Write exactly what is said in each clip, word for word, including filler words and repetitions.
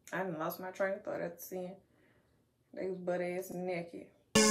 I done lost my train of thought at the scene. They was butt ass naked.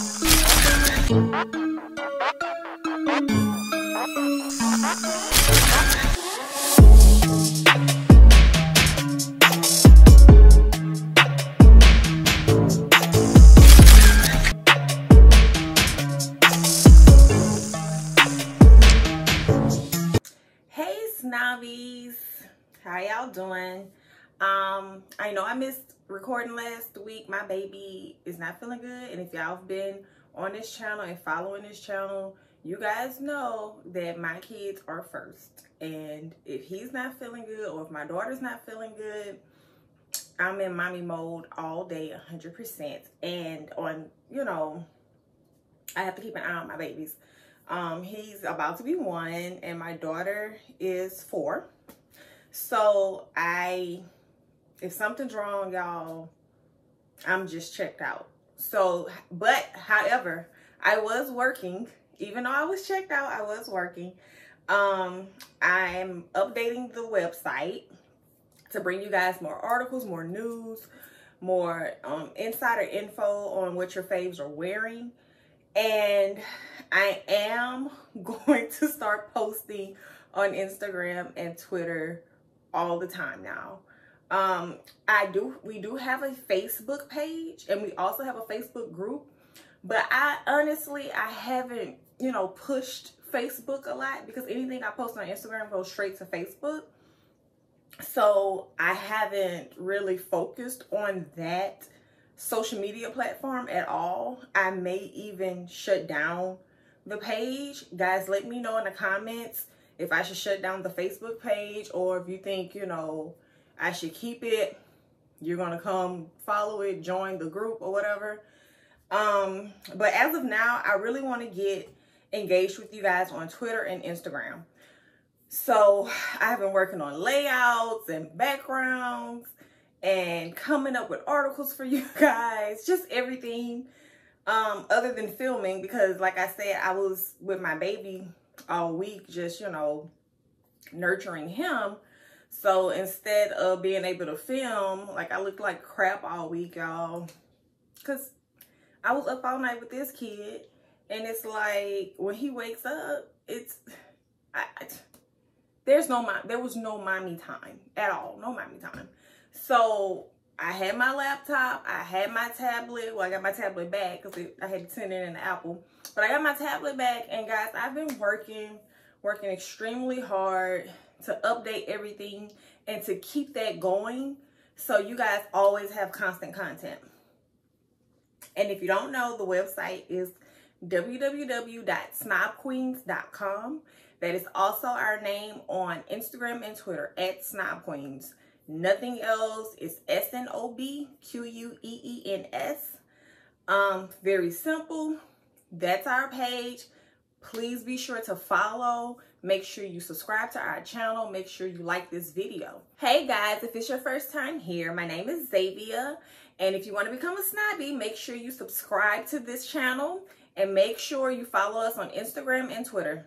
Hey Snobbies, how y'all doing? Um, I know I missed recording last week. My baby is not feeling good, and if y'all have been on this channel and following this channel, you guys know that my kids are first. And if he's not feeling good, or if my daughter's not feeling good, I'm in mommy mode all day, one hundred percent. And on, you know, I have to keep an eye on my babies. Um, he's about to be one, and my daughter is four. So I, if something's wrong, y'all, I'm just checked out. So, but however, I was working. Even though I was checked out, I was working. Um, I'm updating the website to bring you guys more articles, more news, more um, insider info on what your faves are wearing. And I am going to start posting on Instagram and Twitter all the time now. Um, I do, we do have a Facebook page, and we also have a Facebook group, but I honestly, I haven't, you know, pushed Facebook a lot because anything I post on Instagram goes straight to Facebook. So I haven't really focused on that social media platform at all. I may even shut down the page. Guys, let me know in the comments if I should shut down the Facebook page, or if you think, you know, I should keep it. You're gonna come follow it, join the group or whatever. Um, but as of now, I really want to get engaged with you guys on Twitter and Instagram. So I've been working on layouts and backgrounds and coming up with articles for you guys, just everything um, other than filming, because like I said, I was with my baby all week, just, you know, nurturing him. So instead of being able to film, like I looked like crap all week, y'all, because I was up all night with this kid, and it's like when he wakes up, it's, I, I, there's no, there was no mommy time at all, no mommy time. So I had my laptop, I had my tablet. Well, I got my tablet back because I had to send it in the Apple. But I got my tablet back, and guys, I've been working, working extremely hard to update everything and to keep that going so you guys always have constant content. And if you don't know, the website is w w w dot snob queens dot com. That is also our name on Instagram and Twitter, at Snob Queens. Nothing else. It's S N O B Q U E E N S. Um, very simple. That's our page. Please be sure to follow. Make sure you subscribe to our channel. Make sure you like this video. Hey guys, if it's your first time here, my name is Xavia. And if you want to become a snobby, make sure you subscribe to this channel. And make sure you follow us on Instagram and Twitter.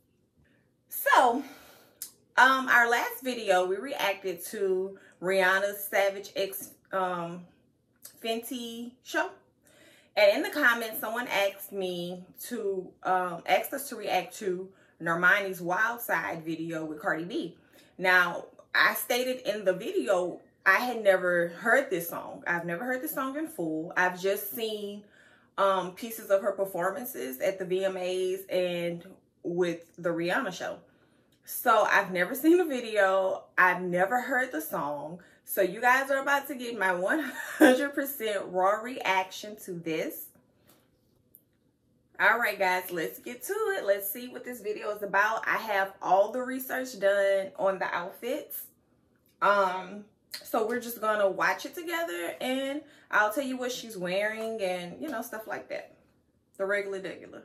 So, um, our last video, we reacted to Rihanna's Savage X um, Fenty show. And in the comments, someone asked me to, um, asked us to react to Normani's Wild Side video with Cardi B. Now, I stated in the video, I had never heard this song. I've never heard this song in full. I've just seen um, pieces of her performances at the V M As and with the Rihanna show. So I've never seen the video. I've never heard the song. So you guys are about to get my one hundred percent raw reaction to this. All right, guys, let's get to it. Let's see what this video is about. I have all the research done on the outfits. Um, so we're just gonna watch it together, and I'll tell you what she's wearing and, you know, stuff like that. The regular degular.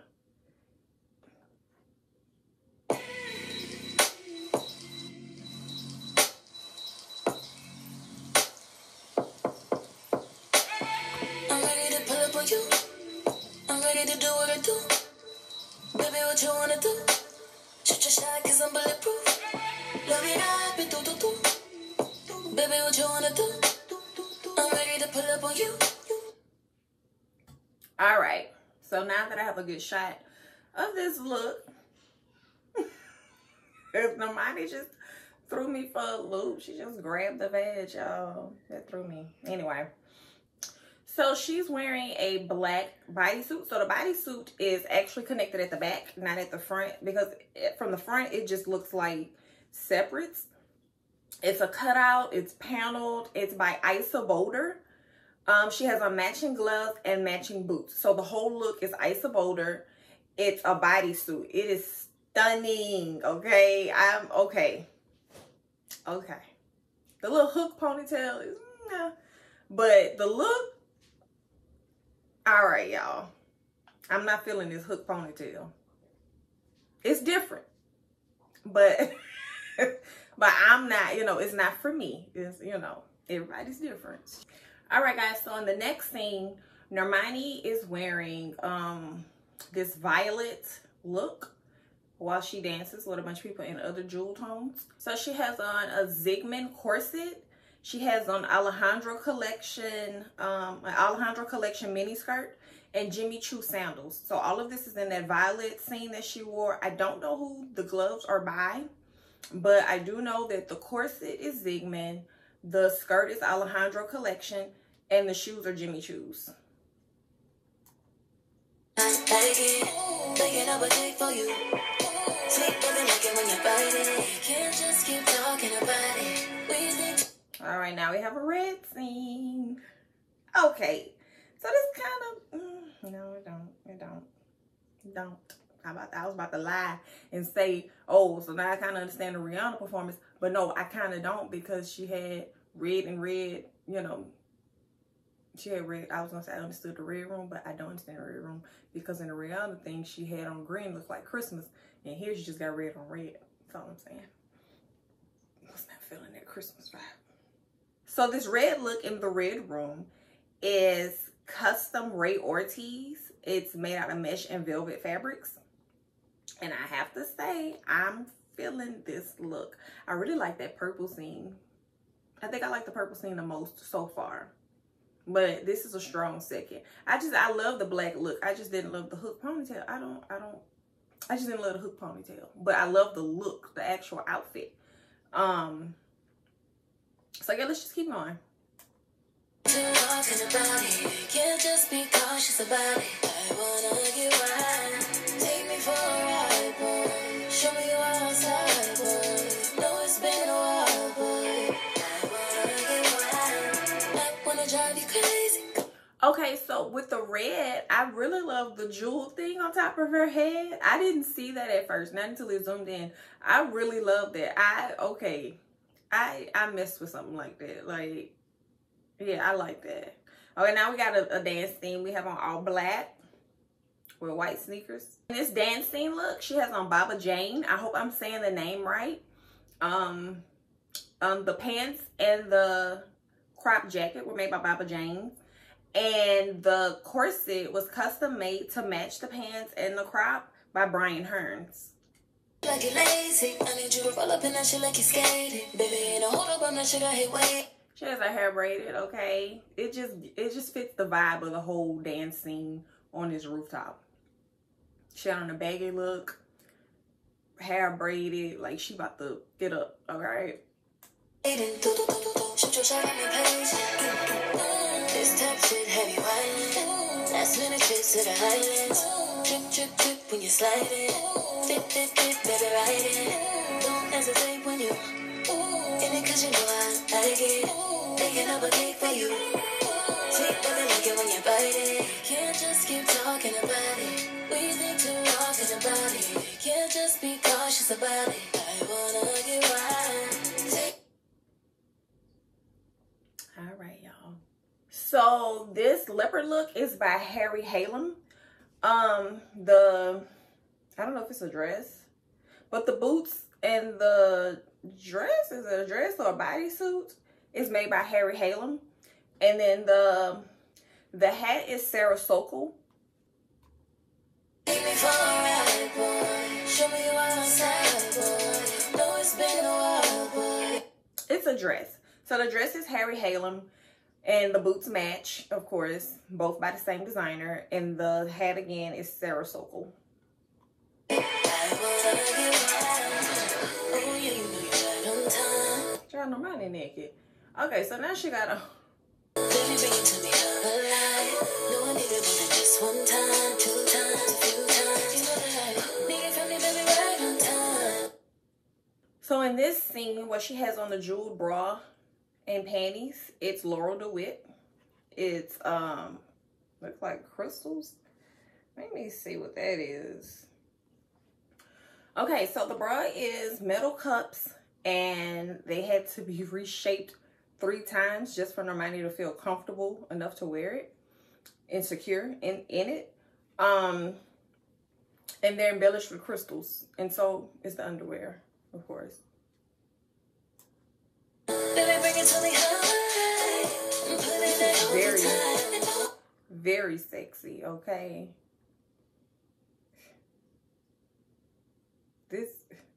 You. I'm ready to do what I do. Baby, what you wanna do? Shoot your shot, cause I'm bulletproof. Love it up, do, do, do. Baby, what you wanna do? ready to pull up on you. All right. So now that I have a good shot of this look, Normani just threw me for a loop. She just grabbed the veg, y'all. That threw me. Anyway. So she's wearing a black bodysuit. So the bodysuit is actually connected at the back, not at the front. Because it, from the front, it just looks like separates. It's a cutout. It's paneled. It's by Isa Boulder. Um, she has on matching gloves and matching boots. So the whole look is Isa Boulder. It's a bodysuit. It is stunning. Okay. I'm okay. Okay. The little hook ponytail is, nah. But the look, all right, y'all. I'm not feeling this hook ponytail. It's different. But, but I'm not, you know, it's not for me. It's, you know, everybody's different. All right, guys. So in the next scene, Normani is wearing um, this violet look while she dances with a bunch of people in other jewel tones. So she has on a Zigman corset. She has on Alejandro collection, um, an Alejandro collection mini skirt and Jimmy Choo sandals. So all of this is in that violet scene that she wore. I don't know who the gloves are by, but I do know that the corset is Zigman, the skirt is Alejandro collection, and the shoes are Jimmy Choo's. All right, now we have a red scene. Okay, so this kind of, mm, no, it don't, it don't, it don't. How about that? I was about to lie and say, oh, so now I kind of understand the Rihanna performance, but no, I kind of don't, because she had red and red, you know, she had red. I was gonna say I understood the red room, but I don't understand the red room, because in the Rihanna thing, she had on green, looked like Christmas, and here she just got red on red. That's all I'm saying. I was not feeling that Christmas vibe. So this red look in the red room is custom Ray Ortiz. It's made out of mesh and velvet fabrics. And I have to say, I'm feeling this look. I really like that purple scene. I think I like the purple scene the most so far. But this is a strong second. I just, I love the black look. I just didn't love the hook ponytail. I don't, I don't, I just didn't love the hook ponytail. But I love the look, the actual outfit. Um, so yeah, let's just keep going. Talking about it, can't just be cautious about it. I wanna get wild. Take me for a ride, boy. Show me you outside, boy. Know it's been a while, boy. I wanna get wild. I wanna drive you crazy. Okay, so with the red, I really love the jewel thing on top of her head. I didn't see that at first, not until it zoomed in. I really love that. I, okay, I, I messed with something like that. Like, yeah, I like that. Okay, now we got a, a dance theme. We have on all black with white sneakers. In this dance scene look, she has on Baba Jane. I hope I'm saying the name right. Um, um, the pants and the crop jacket were made by Baba Jane. And the corset was custom made to match the pants and the crop by Brian Hearns. Like you lazy, I need you to roll up in that shit like you skated. Baby, ain't no hold up on that shit, I hate wait. She has her hair braided, okay? It just it just fits the vibe of the whole dance scene on this rooftop. She had on a baggy look, hair braided, like she about to get up, all right? Shoot your shot on the page. This type shit heavy violent. Last minute trips to the highlands. Trip, trip, trip when you slide it. Fit, fit, fit, baby, ride it. Don't hesitate when you in it, cause you know I like it. Making up a cake for you. Sweet, baby, like it when you bite it. Can't just keep talking about it. We think too often about it. Can't just be cautious about it. I wanna get wild. Take All right, y'all. So this leopard look is by Harry Halem. Um, the, I don't know if it's a dress, but the boots and the dress, is it a dress or a bodysuit, is made by Harry Halem. And then the, the hat is Sarah Sokol. me for a ride, boy. Show me you outside, boy. Know it's been a while, boy. It's a dress. So the dress is Harry Halem. And the boots match, of course, both by the same designer. And the hat again is Sarah Sokol. Y'all know mine naked. Okay, so now she got a. So in this scene, what she has on the jeweled bra and panties, it's Laurel DeWitt. It's um, looks like crystals. Let me see what that is. Okay, so the bra is metal cups, and they had to be reshaped three times just for Normani to feel comfortable enough to wear it and secure in, in it. Um, and they're embellished with crystals. And so is the underwear, of course. Very, very sexy, okay? This,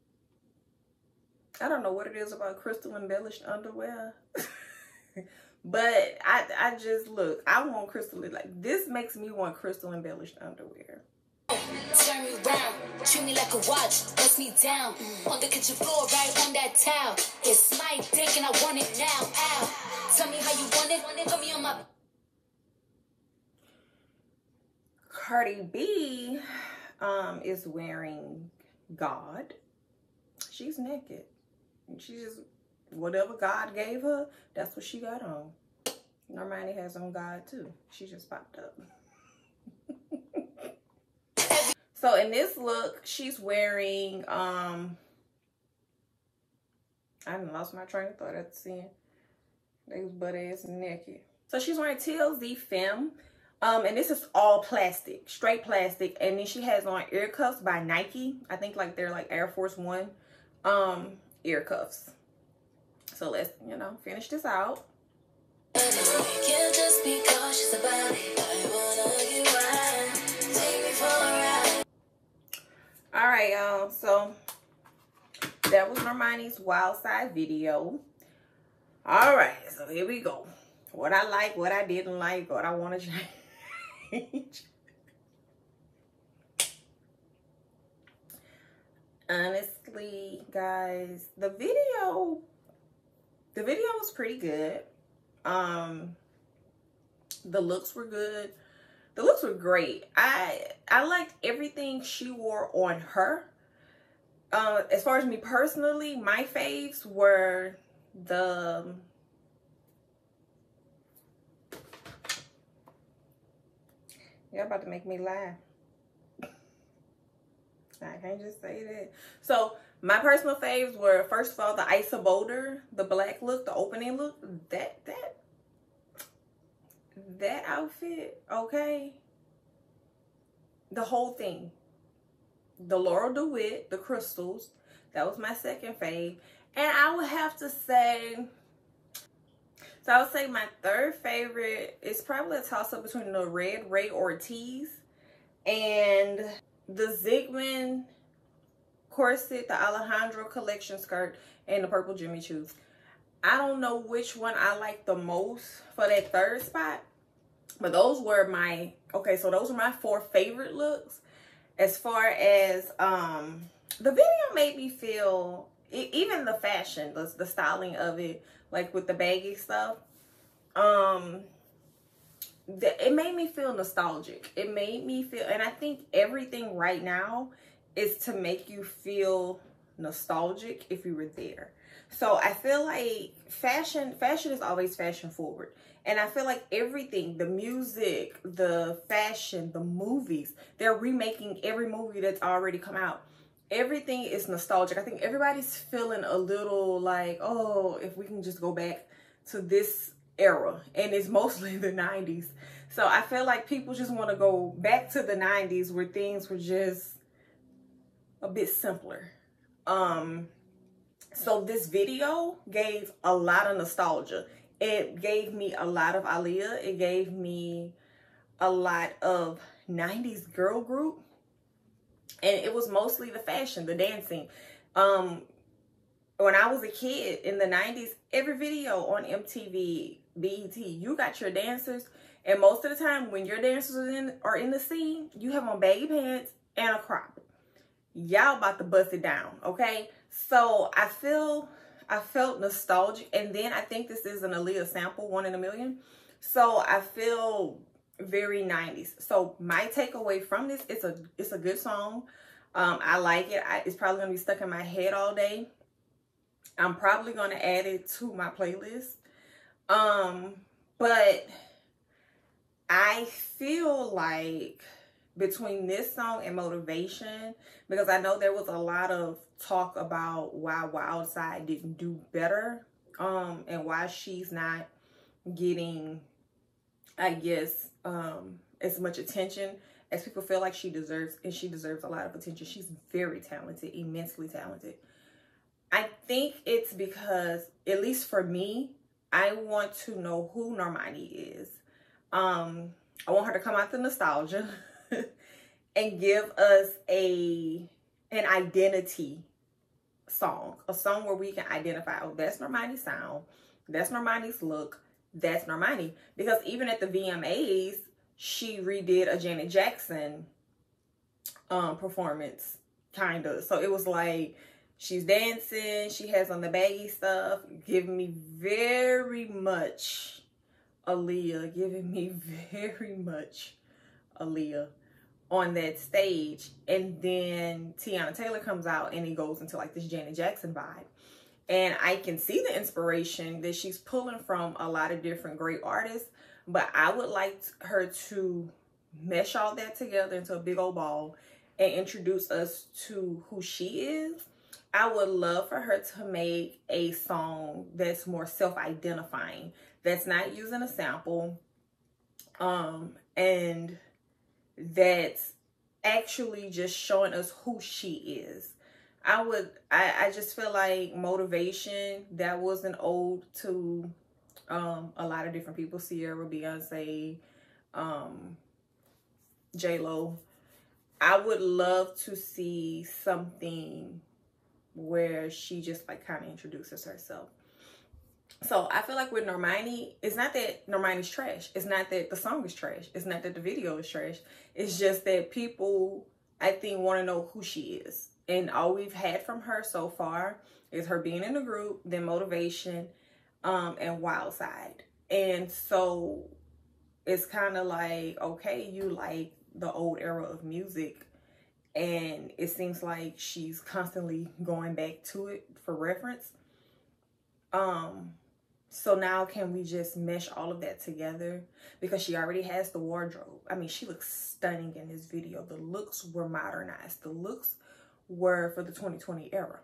I don't know what it is about crystal embellished underwear. But I, I just, look, I want crystal, like, this makes me want crystal embellished underwear. Turn me round, treat me like a watch, bust me down on the kitchen floor, right on that towel. It's my dick and I want it now. Ow. Tell me how you want it, put me on my. Cardi B um, is wearing God. She's naked. She just, whatever God gave her, that's what she got on. Normani has on God too. She just popped up. So in this look, she's wearing, um, I done lost my train of thought after seeing they was butt ass naked. So she's wearing T L Z Femme, um, and this is all plastic, straight plastic. And then she has on ear cuffs by Nike. I think like they're like Air Force One um, ear cuffs. So let's, you know, finish this out. Can't just be cautious about it. I wanna get right. Take me for a ride. All right, y'all. So that was Normani's Wild Side video. All right, so here we go. What I like, what I didn't like, what I want to change. Honestly, guys, the video, the video was pretty good. Um, the looks were good. The looks were great. I I liked everything she wore on her. Uh, as far as me personally, my faves were the You're about to make me laugh. I can't just say that. So my personal faves were, first of all, the Isa Boulder, the black look, the opening look. That that that outfit, okay. The whole thing. The Laurel DeWitt, the crystals. That was my second fave. And I would have to say, so I would say my third favorite is probably a toss-up between the red Ray Ortiz and the Zigman corset, the Alejandro collection skirt, and the purple Jimmy Choos. I don't know which one I like the most for that third spot, but those were my, okay, so those were my four favorite looks. As far as, um, the video made me feel, even the fashion, the, the styling of it, like with the baggy stuff, um, the, it made me feel nostalgic. It made me feel, and I think everything right now is to make you feel nostalgic if you were there. So I feel like fashion, fashion is always fashion forward. And I feel like everything, the music, the fashion, the movies, they're remaking every movie that's already come out. Everything is nostalgic. I think everybody's feeling a little like, oh, if we can just go back to this era. And it's mostly the nineties. So I feel like people just want to go back to the nineties where things were just a bit simpler. Um, so this video gave a lot of nostalgia. It gave me a lot of Aaliyah. It gave me a lot of nineties girl group. And it was mostly the fashion, the dancing. Um, when I was a kid in the nineties, every video on M T V B E T. You got your dancers, and most of the time when your dancers are in, are in the scene, you have on baggy pants and a crop. Y'all about to bust it down, okay? So I feel, I felt nostalgic, and then I think this is an Aaliyah sample, One in a Million. So I feel very nineties. So my takeaway from this, it's a, it's a good song. Um, I like it. I, it's probably gonna be stuck in my head all day. I'm probably gonna add it to my playlist. Um, but I feel like between this song and Motivation, because I know there was a lot of talk about why Wild Side didn't do better, um, and why she's not getting, I guess, um, as much attention as people feel like she deserves, and she deserves a lot of attention. She's very talented, immensely talented. I think it's because, at least for me, I want to know who Normani is. Um, I want her to come out the nostalgia and give us a an identity song, a song where we can identify, oh, that's Normani's sound, that's Normani's look, that's Normani. Because even at the V M As, she redid a Janet Jackson um, performance, kind of. So it was like, she's dancing, she has on the baggy stuff, giving me very much Aaliyah, giving me very much Aaliyah on that stage. And then Tiana Taylor comes out and it goes into like this Janet Jackson vibe. And I can see the inspiration that she's pulling from a lot of different great artists, but I would like her to mesh all that together into a big old ball and introduce us to who she is. I would love for her to make a song that's more self-identifying, that's not using a sample, um, and that's actually just showing us who she is. I would, I, I just feel like Motivation, that was an ode to um, a lot of different people, Sierra, Beyonce, um, J Lo. I would love to see something where she just like kind of introduces herself. So I feel like with Normani, it's not that Normani's trash. It's not that the song is trash. It's not that the video is trash. It's just that people, I think, want to know who she is. And all we've had from her so far is her being in the group, then Motivation, um, and Wild Side. And so it's kind of like, okay, you like the old era of music, and it seems like she's constantly going back to it for reference. Um, so now can we just mesh all of that together? Because she already has the wardrobe. I mean, she looks stunning in this video. The looks were modernized. The looks were for the twenty twenty era.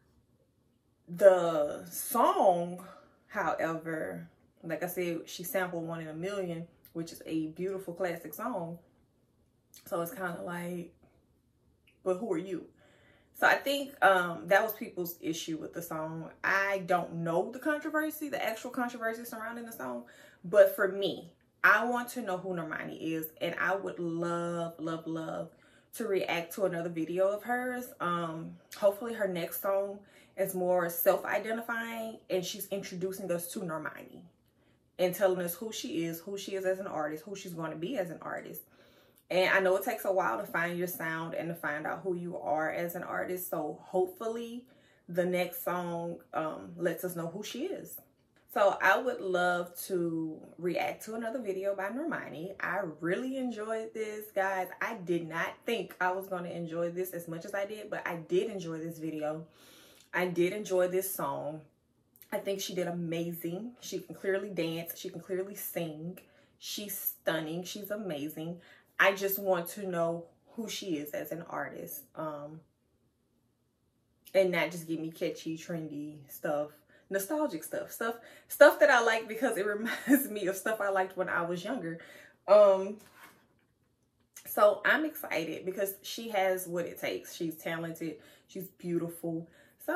The song, however, like I said, she sampled One in a Million, which is a beautiful classic song. So it's kind of like, but who are you? So I think um, that was people's issue with the song. I don't know the controversy, the actual controversy surrounding the song. But for me, I want to know who Normani is. And I would love, love, love to react to another video of hers. Um, hopefully her next song is more self-identifying. And she's introducing us to Normani and telling us who she is, who she is as an artist, who she's going to be as an artist. And I know it takes a while to find your sound and to find out who you are as an artist. So hopefully the next song um, lets us know who she is. So I would love to react to another video by Normani. I really enjoyed this, guys. I did not think I was going to enjoy this as much as I did, but I did enjoy this video. I did enjoy this song. I think she did amazing. She can clearly dance. She can clearly sing. She's stunning. She's amazing. I just want to know who she is as an artist, um, and not just give me catchy, trendy stuff, nostalgic stuff, stuff, stuff that I like because it reminds me of stuff I liked when I was younger. Um, so I'm excited because she has what it takes. She's talented. She's beautiful. So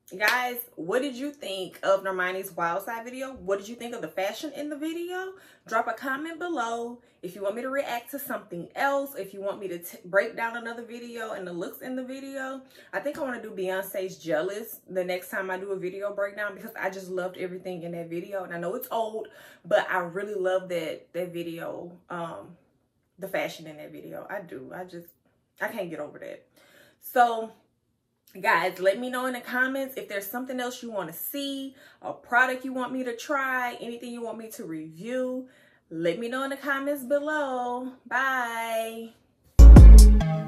guys, what did you think of Normani's Wild Side video? What did you think of the fashion in the video? Drop a comment below if you want me to react to something else, if you want me to t break down another video and the looks in the video. I think I want to do Beyonce's Jealous the next time I do a video breakdown, because I just loved everything in that video. And I know it's old, but I really love that that video, um the fashion in that video. I do. I just I can't get over that. So guys, let me know in the comments if there's something else you want to see, a product you want me to try, anything you want me to review. Let me know in the comments below. Bye.